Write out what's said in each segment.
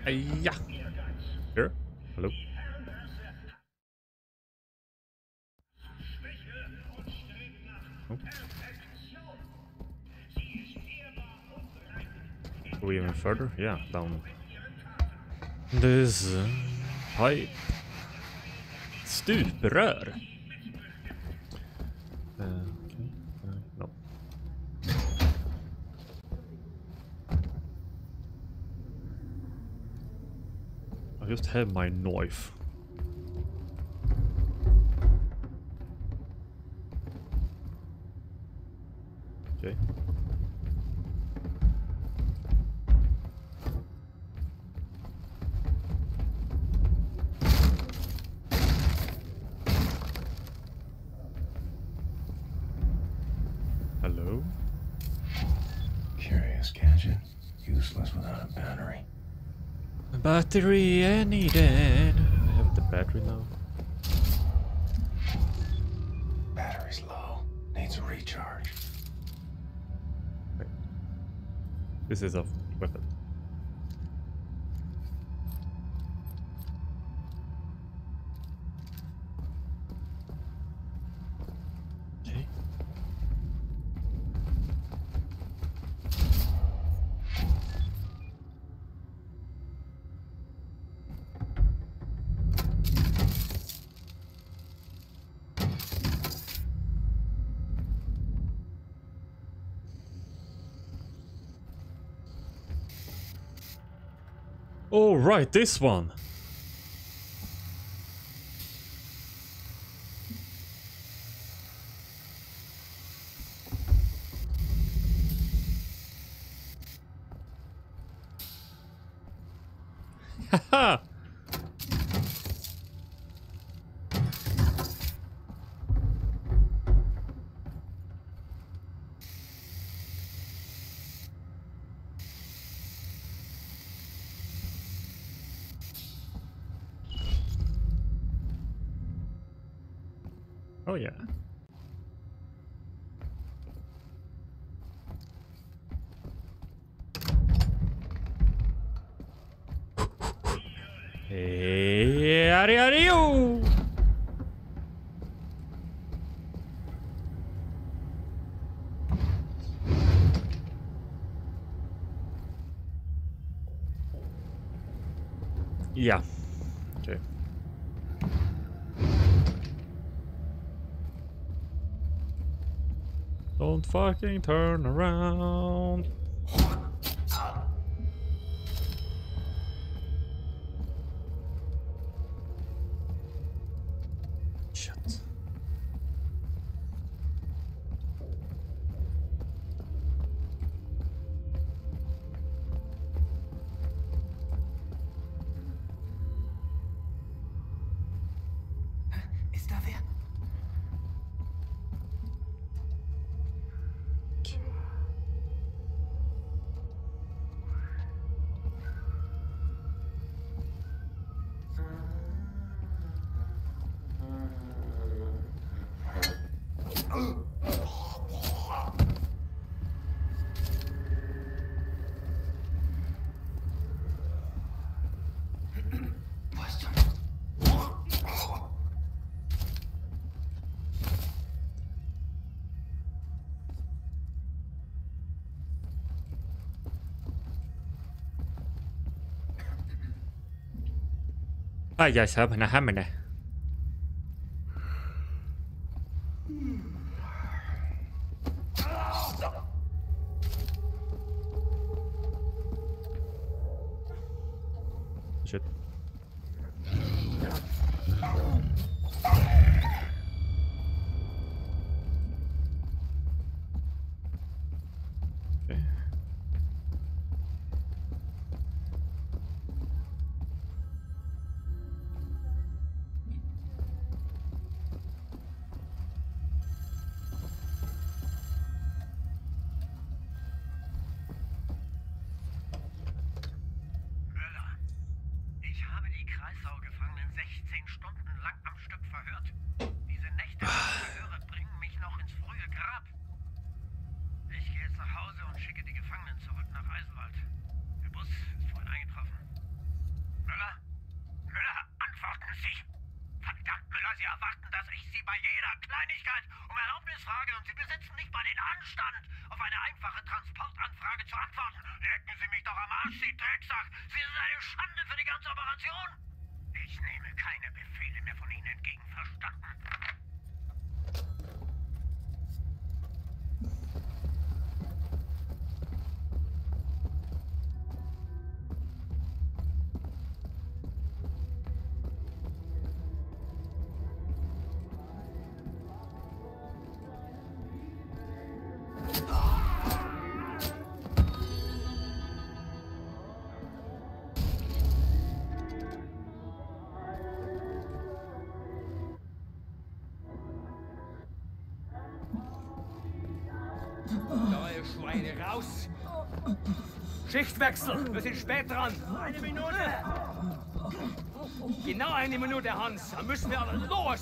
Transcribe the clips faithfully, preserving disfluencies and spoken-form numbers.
Ja. Sure. Hallo. Oh. Go even further? Yeah, down this uh, pipe. Stuprör. Uh, okay. Uh, no. I just have my knife. Okay. Hello? Curious gadget. Useless without a battery. A battery I needed. I have the battery now. Battery's low. Needs a recharge. Wait. This is a weapon. Okay. Oh, right, this one. Haha. Oh yeah. Hey, ariario. Yeah. Okay. Don't fucking turn around. Shit. Ist da wer? Ah, ja, ich habe eine Hammer. Shit. Okay. Ich habe die Kreissaugefangenen sechzehn Stunden lang am Stück verhört. Diese nächtelangen Verhöre bringen mich noch ins frühe Grab. Ich gehe jetzt nach Hause und schicke die Kleinigkeit um Erlaubnis frage und Sie besitzen nicht mal den Anstand, auf eine einfache Transportanfrage zu antworten. Lecken Sie mich doch am Arsch, Sie Drecksack. Sie sind eine Schande für die ganze Operation. Ich nehme keine Befehle mehr von Ihnen entgegen, verstanden? Neue Schweine, raus! Schichtwechsel, wir sind spät dran. Eine Minute! Genau eine Minute, Hans. Dann müssen wir aber los!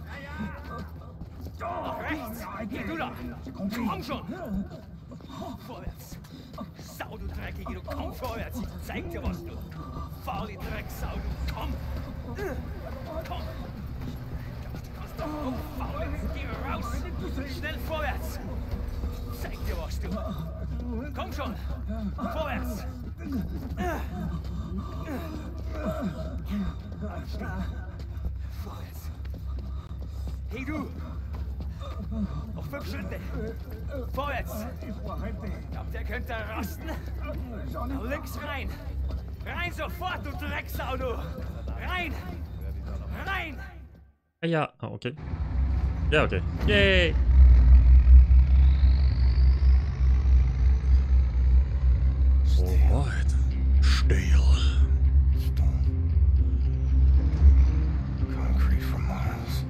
Nach rechts! Geh du da! Komm schon! Vorwärts! Sau, du Dreckige, du komm vorwärts! Ich zeig dir was, du faule Drecksau, du komm! Komm! Du kannst doch so faul jetzt, geh raus! Schnell vorwärts! Zeig dir was, du! Komm schon! Vorwärts! Vorwärts! Hey du! Noch fünf Schritte! Vorwärts! Glaubt ihr könnt da rasten? Nach links rein! Rein sofort, du Drecksau, du! Rein! Rein! Ja, ah, okay. Ja, okay. Yay! Alright. Still. Stone. Concrete for miles.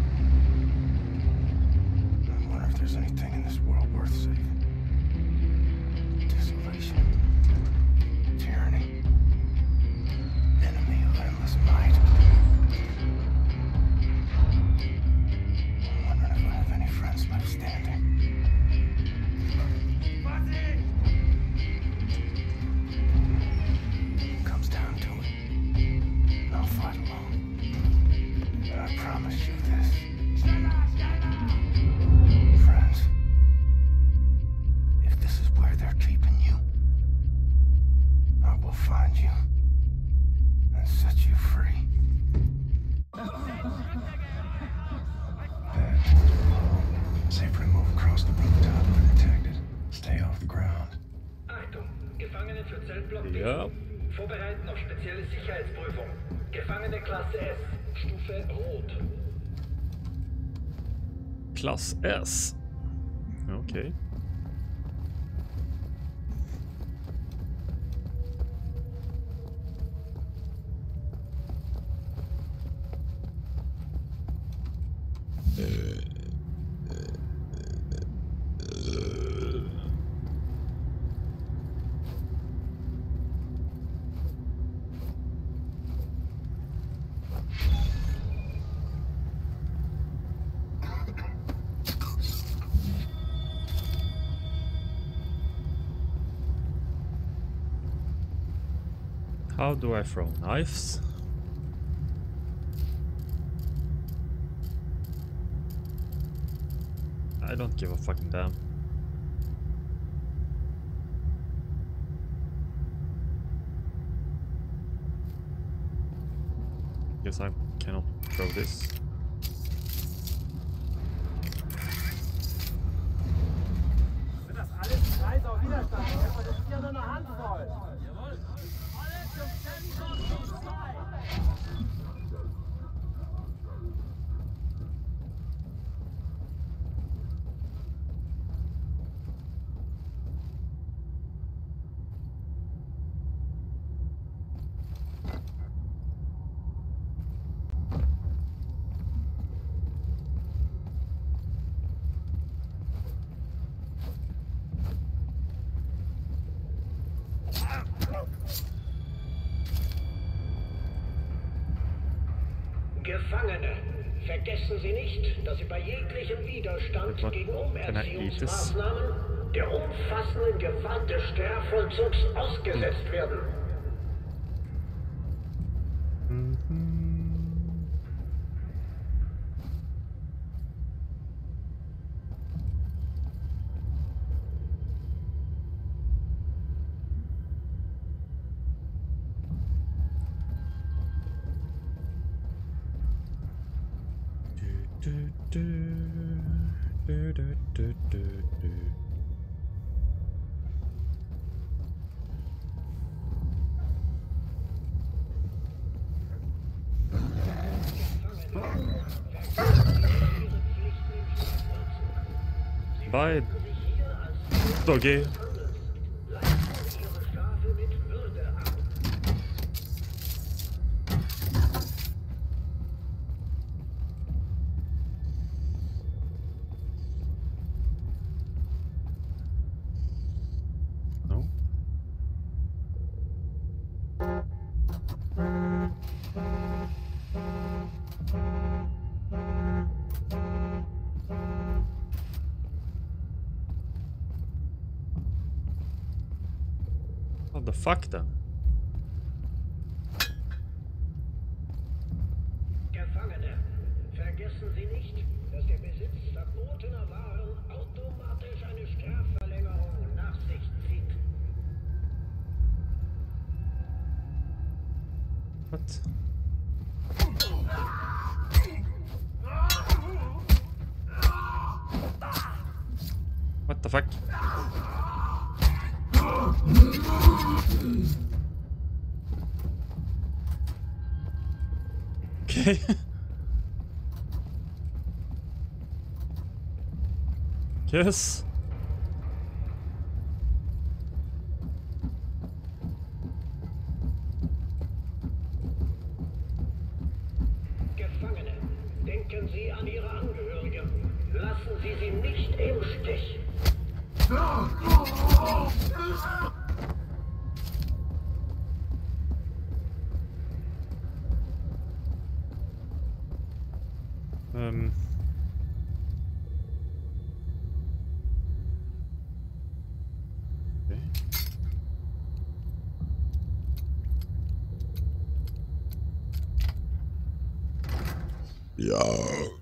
I wonder if there's anything in this world worth saving. Desolation. Tyranny. Enemy of endless might. I'm wondering if I have any friends left standing. Comes down to it, and I'll fight alone. But I promise you this. Friends, if this is where they're keeping you, I will find you and set you free. Bed. Safe move across the rooftop undetected. Stay off the ground. Achtung, Gefangene für Zellblock B. Ja. Vorbereiten auf spezielle Sicherheitsprüfung. Gefangene Klasse S, Stufe Rot. Class S. Okay. How do I throw knives? I don't give a fucking damn. Guess I cannot throw this. Wenn das alles Kreis auf Widerstand ist, das ist ja nur eine Handvoll. Jawohl. Alle zum Zentrum zwei. Gefangene, vergessen Sie nicht, dass Sie bei jeglichem Widerstand What? gegen Can I eat this? Umerziehungsmaßnahmen der umfassenden Gewalt des Strafvollzugs ausgesetzt werden. do, do, do, do, do. Bye, Doggy. No. What the fuck then? Gefangene, vergessen Sie nicht, dass der Besitz verbotener Waren automatisch eine Strafverlängerung nach sich zieht. What? What the fuck? Okay. Yes. Gefangene, denken Sie an Ihre Angehörigen. Lassen Sie sie nicht im Stich. Ähm. Okay. Ja.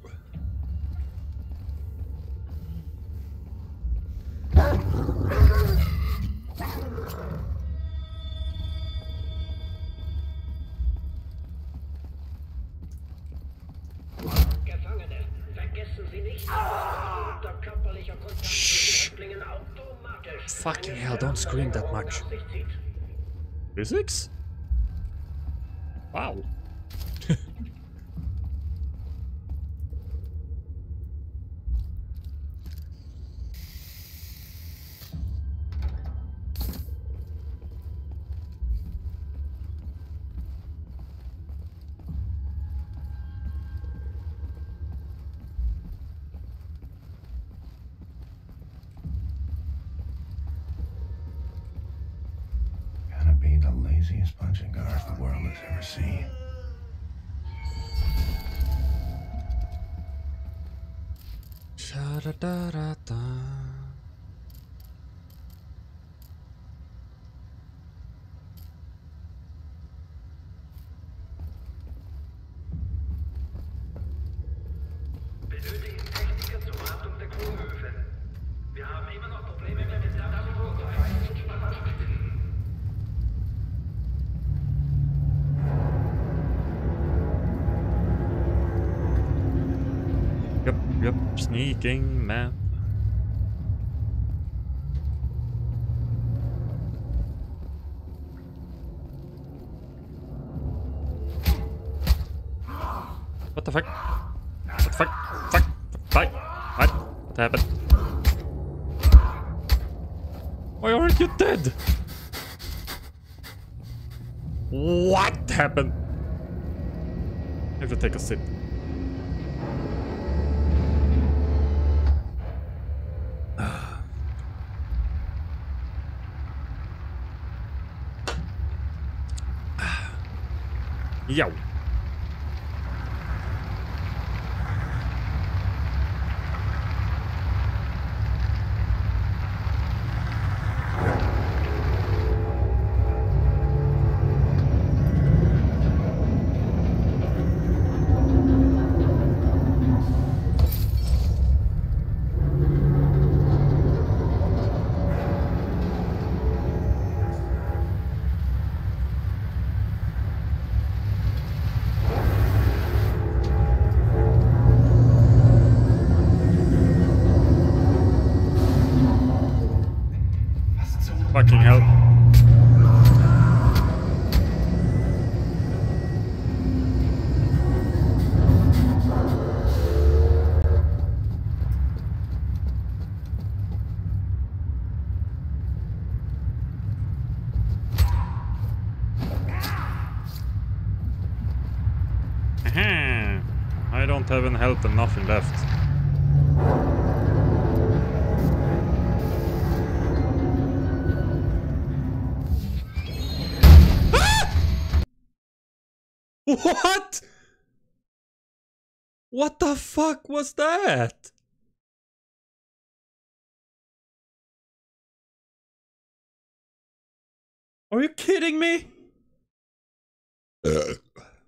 Gefangene, vergessen Sie nicht, dass unter körperlicher Kontakt mit Häftlingen automatisch Fucking eine hell, don't scream that Strafverlängerung much. nach sich zieht. Physics? Wow. Gotta be the laziest bunch of guards the world has ever seen. Sha-da-da-da-da. Benötigen Techniker zur Wartung der Kronhöfe. Wir haben immer noch Probleme mit dem Datenflug. Yep, yep, sneaking man. What the fuck? What the fuck? Fuck! Fuck! What? What happened? Why aren't you dead? What happened? I have to take a sip. Yo. Fucking hell. Aha. I don't have any health and nothing left. What? What the fuck was that? Are you kidding me? Uh.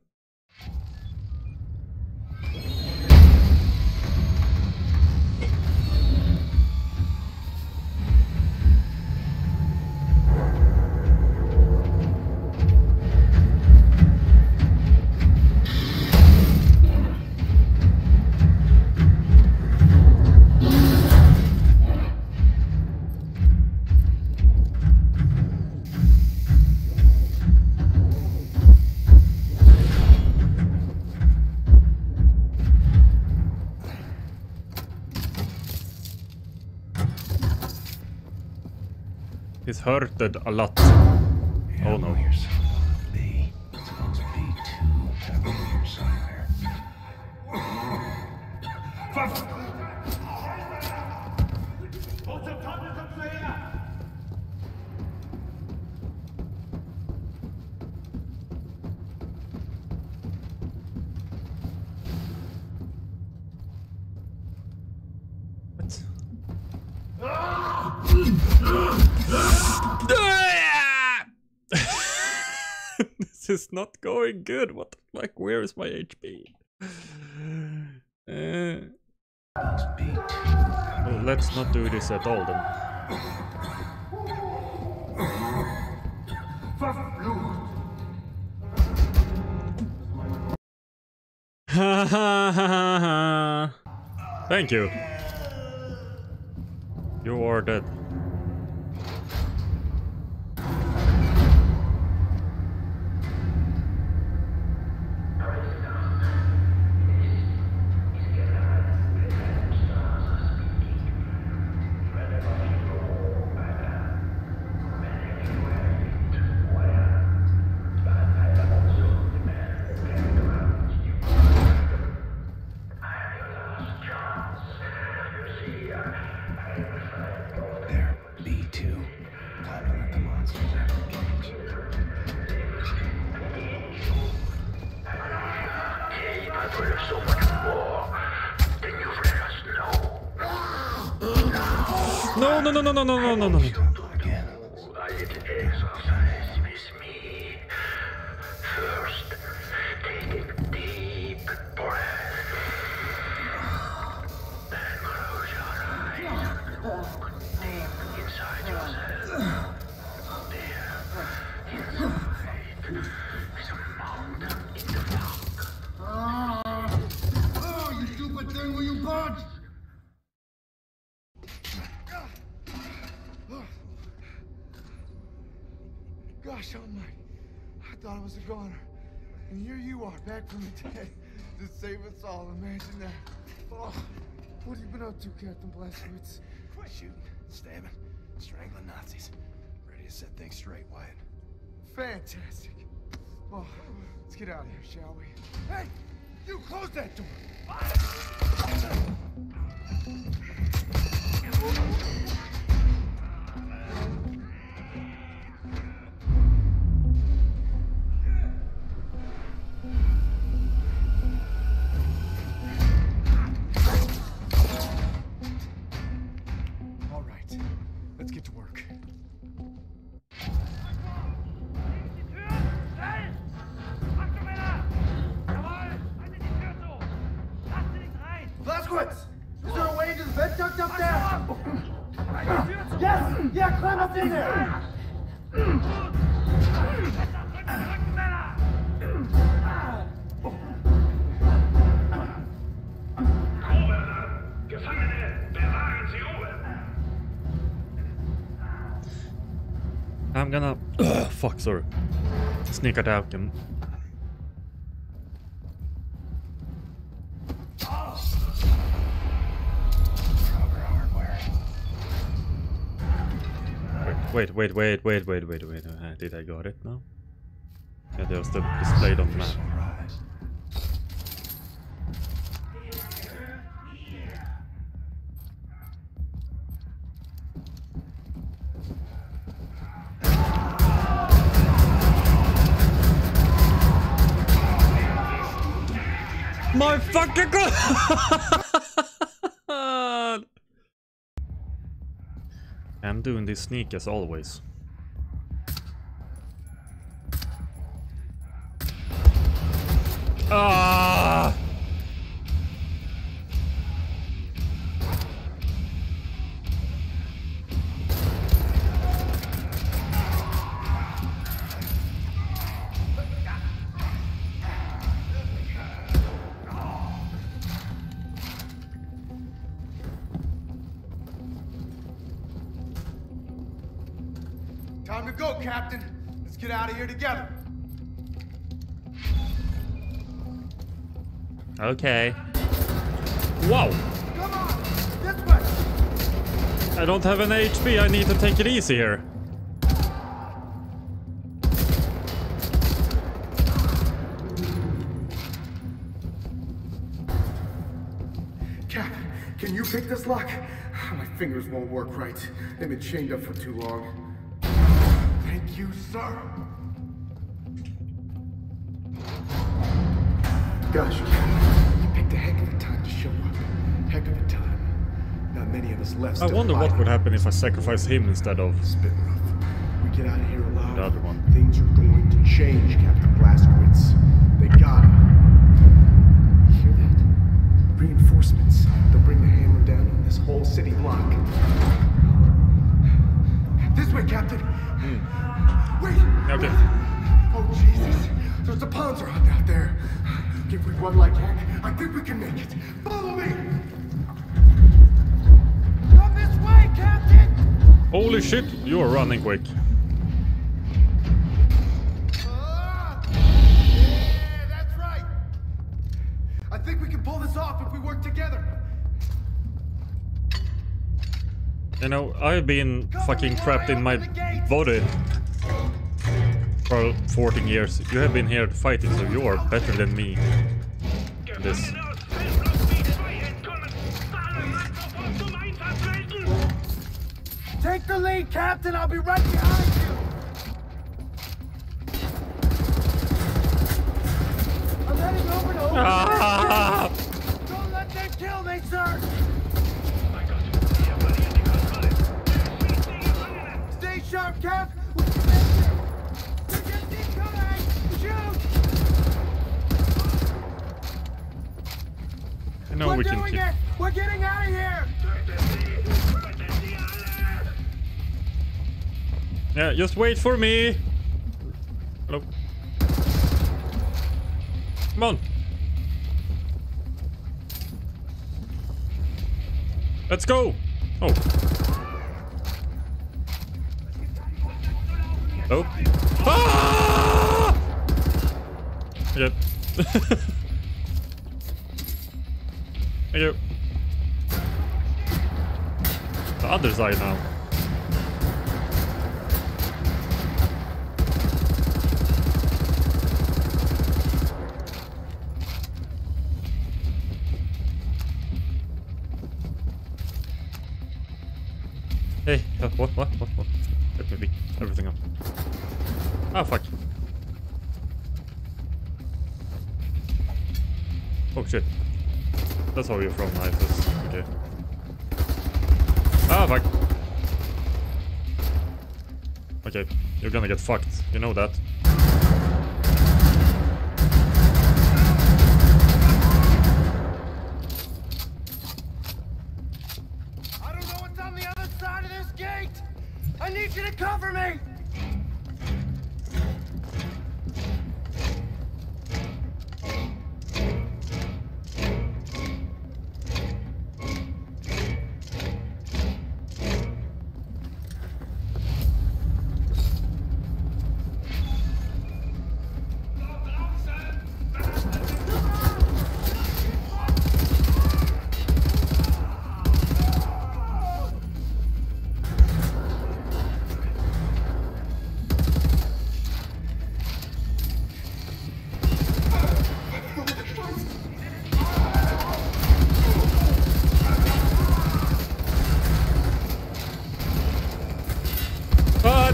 He's hurted a lot. Oh no. B. It's supposed to be two down here somewhere. This is not going good. What the fuck? Where is my H P? Uh, well, let's not do this at all then. Ha ha ha ha. Thank you. You are dead. No, no, no, no, no, no, no, no, no. Again. Exercise with me. First, take a deep breath. Then close your eyes and look deep inside yourself. There, inside, is a mountain in the dark. Oh, you stupid thing, will you punch? Gosh almighty, I thought I was a goner. And here you are, back from the dead, to save us all. Imagine that. Oh, what have you been up to, Captain Blazkowicz? Shooting, stabbing, strangling Nazis. Ready to set things straight, Wyatt. Fantastic. Well, let's get out of here, shall we? Hey, you close that door. All right, let's get to work. Blazkowicz! Is there a way into the vent duct up there? Yes! Yeah, climb up in there! Gefangene, bewahren Sie Ruhe! I'm gonna... Ugh, fuck, sorry. Sneak attack him. Wait, wait, wait, wait, wait, wait, wait. Uh, did I got it now? Yeah, there's the displayed on the map. My fucking god! I'm doing this sneak as always. Ah! Time to go, Captain. Let's get out of here together. Okay. Wow! Come on, this way. I don't have an H P, I need to take it easy here. Cap, can you pick this lock? My fingers won't work right. They've been chained up for too long. Thank you, sir. Gosh, Cap, you picked a heck of a time to show up. Heck of a time. Not many of us left. I wonder what would happen if I sacrifice him instead of It's been rough. We get out of here alive. the other one. Things are going to change, Captain Blazkowicz. They got it. You hear that? Reinforcements. They'll bring the hammer down on this whole city block. This way, Captain. Mm. Wait. Okay. Oh Jesus! There's the Panzer hunt out there. If we run like heck, I think we can make it. Follow me. Come this way, Captain. Holy shit, you are running quick. Ah! Yeah, that's right. I think we can pull this off if we work together. You know, I've been fucking trapped in my body for fourteen years. You have been here fighting, so you are better than me. This. Take the lead, Captain. I'll be right behind you. I'm heading over to Ah! Don't let them kill me, sir. Stay sharp, Cap. We can make it. They're just incoming. Shoot. I know We're we can doing keep. it. We're getting out of here. Yeah, just wait for me. Hello. Come on. Let's go. Oh. Oh. Ah! Okay. Thank you. The other side now. Hey, uh, what, what, what, what? Let me pick everything up. Ah, fuck. Oh shit. That's how you're from knives. Okay. Ah, fuck. Okay, you're gonna get fucked. You know that. I don't know what's on the other side of this gate. I need you to cover me.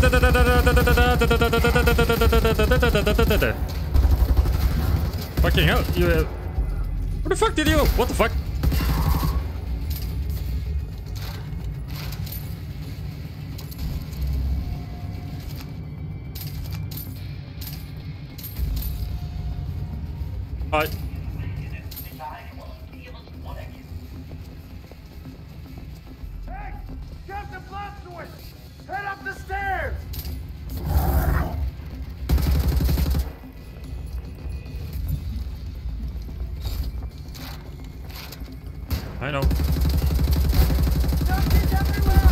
Fucking hell, you... Uh, where the fuck did you go? What the fuck? Hi. Hey! Captain Blastowitz! Head up the stairs! I know. Nazis everywhere!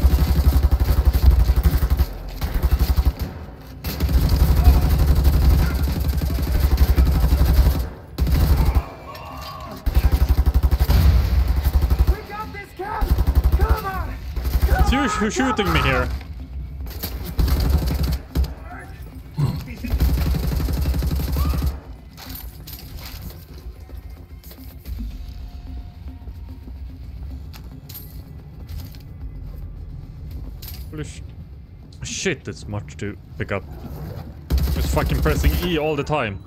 We got this, Cap! Come on! Come It's you on, who's shooting come me on! here. Holy sh shit, that's much to pick up. Just fucking pressing E all the time.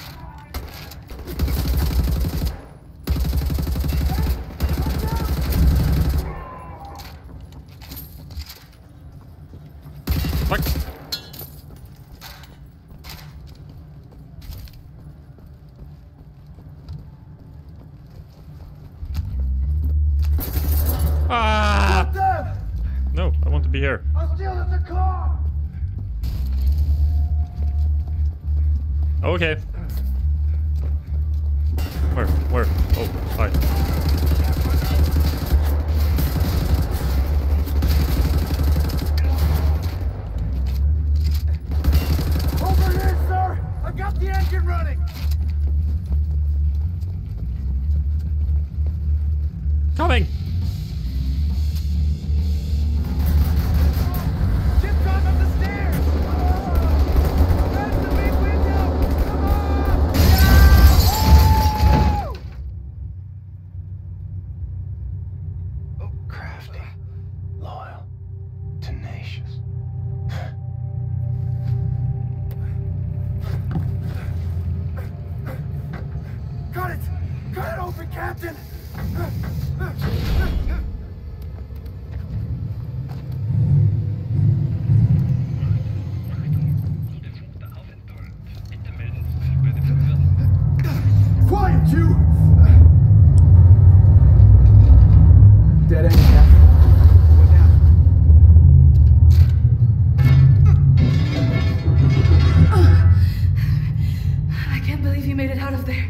Fuck. Ah! Them! No, I want to be here. I'll steal the car! Okay. Where? Where? Oh, hi. Over here, sir! I got the engine running! Coming! Get climb up the stairs! That's the big window! Come on! Oh, crafty, loyal, tenacious. Cut it! Cut it open, Captain! Quiet, you! Dead end, Captain. What now? I can't believe you made it out of there.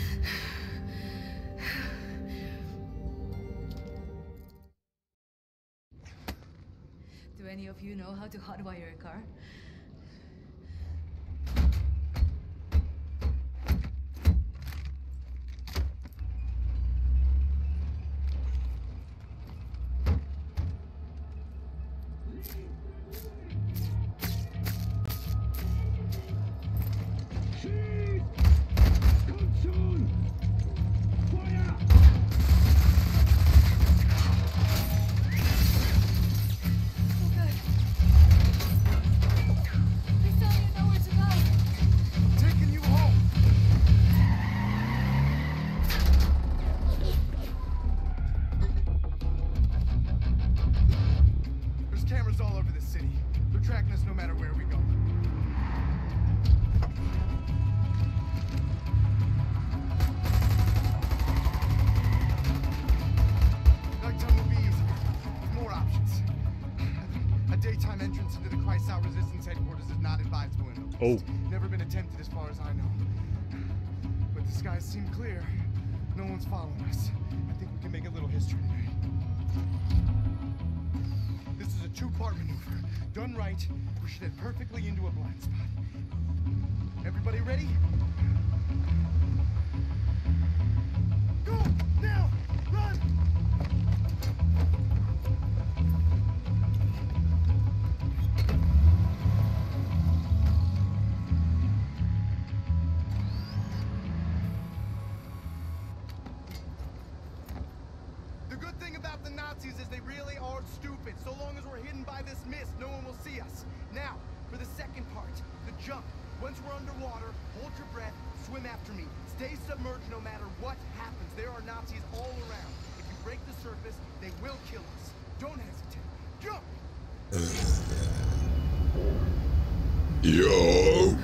Do any of you know how to hotwire a car? Taking you home! There's cameras all over the city. They're tracking us no matter where we go. Nighttime will be easier. With more options. A daytime entrance into the Chrysler Resistance headquarters is not advisable in the Oh. West. Never been attempted as far as I know. But the skies seem clear. No one's following us. I think we can make a little history today. This is a two-part maneuver. Done right, we should head perfectly into a blind spot. Everybody ready? Go! Now! Run! The good thing about the Nazis is they really are stupid. So long as we're hidden by this mist, no one will see us. Now, for the second part, the jump. Once we're underwater, hold your breath, swim after me. Stay submerged no matter what happens. There are Nazis all around. If you break the surface, they will kill us. Don't hesitate. Jump! Yo!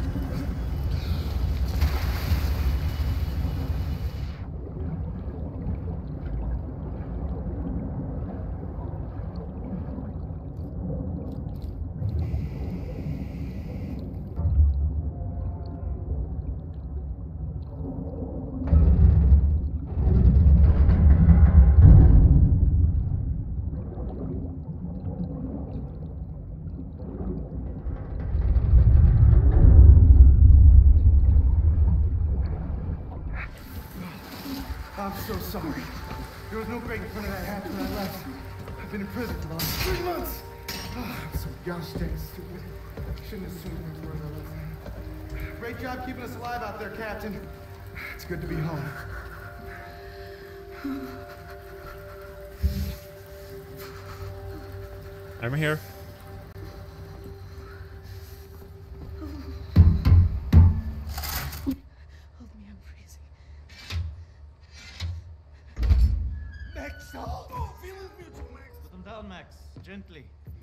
I'm so sorry. There was no breaking point of that hatch when I left. I've been in prison for the last three months. Oh, I'm so gosh dang stupid. Shouldn't have assumed every word I left. Great job keeping us alive out there, Captain. It's good to be home. I'm here. Max, gently.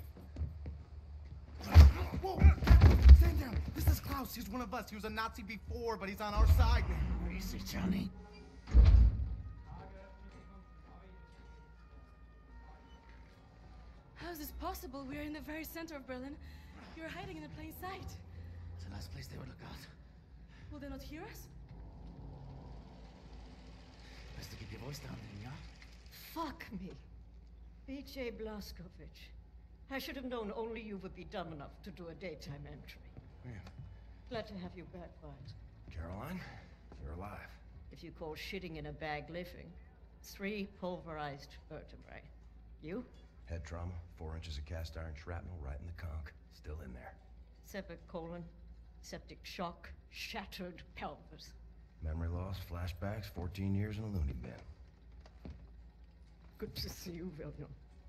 Whoa! Stand down! This is Klaus. He's one of us. He was a Nazi before, but he's on our side now. Where is he, Johnny? How is this possible? We're in the very center of Berlin. You're hiding in plain sight. It's the last place they would look out. Will they not hear us? Best to keep your voice down then, yeah? Fuck me. B J Blazkowicz. I should have known only you would be dumb enough to do a daytime entry. Yeah. Glad to have you back, White. Caroline, you're alive. If you call shitting in a bag living, three pulverized vertebrae. You? Head trauma, four inches of cast iron shrapnel right in the conch. Still in there. Severed colon, septic shock, shattered pelvis. Memory loss, flashbacks, fourteen years in a loony bin. Good to see you, William.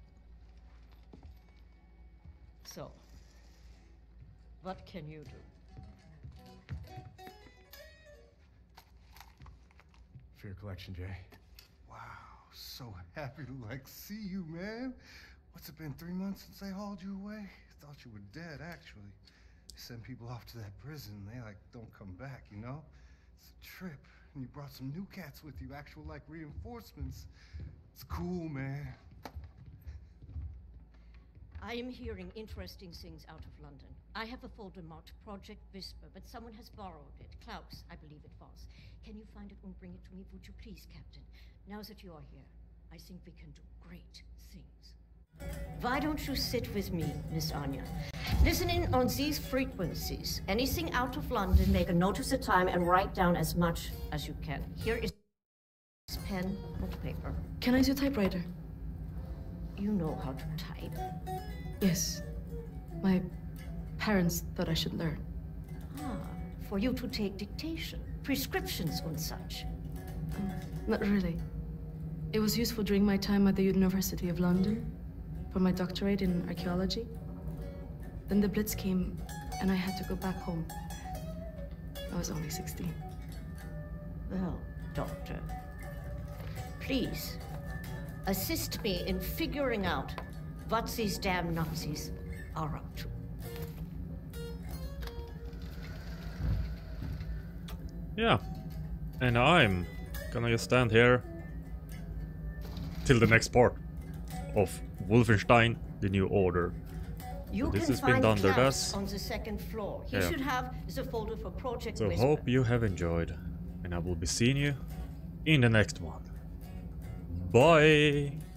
So, what can you do? For your collection, Jay. Wow, so happy to, like, see you, man. What's it been, three months since they hauled you away? Thought you were dead, actually. They send people off to that prison, they, like, don't come back, you know? It's a trip, and you brought some new cats with you, actual, like, reinforcements. It's cool, man. I am hearing interesting things out of London. I have a folder marked Project Whisper, but someone has borrowed it. Klaus, I believe it was. Can you find it and bring it to me, would you please, Captain? Now that you are here, I think we can do great things. Why don't you sit with me, Miss Anya? Listen in on these frequencies. Anything out of London, make a note of the time and write down as much as you can. Here is pen and paper. Can I use a typewriter? You know how to type. Yes. My parents thought I should learn. Ah, for you to take dictation, prescriptions and such. Um, not really. It was useful during my time at the University of London for my doctorate in archaeology. Then the Blitz came and I had to go back home. I was only sixteen. Well, Doctor, please, assist me in figuring out what these damn Nazis are up to. Yeah. And I'm gonna just stand here till the next part of Wolfenstein, The New Order. You So this can has been find done, Klaus Dardas. on the second floor. He Yeah. should have the folder for Project So Whisper. hope you have enjoyed, and I will be seeing you in the next one. Bye!